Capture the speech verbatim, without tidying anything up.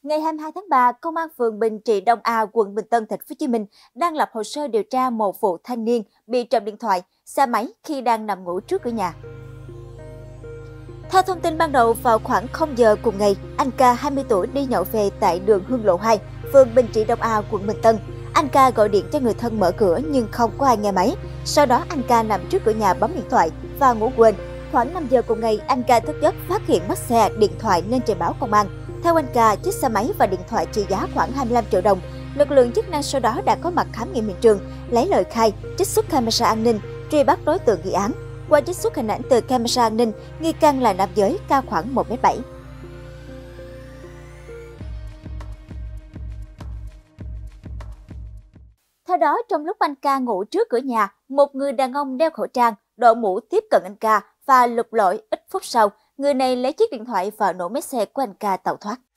Ngày hai mươi hai tháng ba, Công an phường Bình Trị Đông A, quận Bình Tân, thành phố Hồ Chí Minh đang lập hồ sơ điều tra một vụ thanh niên bị trộm điện thoại, xe máy khi đang nằm ngủ trước cửa nhà. Theo thông tin ban đầu, vào khoảng không giờ cùng ngày, anh K hai mươi tuổi đi nhậu về tại đường Hương Lộ hai, phường Bình Trị Đông A, quận Bình Tân. Anh K gọi điện cho người thân mở cửa nhưng không có ai nghe máy. Sau đó anh K nằm trước cửa nhà bấm điện thoại và ngủ quên. Khoảng năm giờ cùng ngày, anh K thức giấc phát hiện mất xe, điện thoại nên trình báo công an. Theo anh K, chiếc xe máy và điện thoại trị giá khoảng hai mươi lăm triệu đồng. Lực lượng chức năng sau đó đã có mặt khám nghiệm hiện trường, lấy lời khai, trích xuất camera an ninh, truy bắt đối tượng gây án. Qua trích xuất hình ảnh từ camera an ninh, nghi can là nam giới, cao khoảng một mét bảy. Theo đó, trong lúc anh K ngủ trước cửa nhà, một người đàn ông đeo khẩu trang, đội mũ tiếp cận anh K và lục lọi. Ít phút sau, người này lấy chiếc điện thoại và nổ máy xe của anh K tẩu thoát.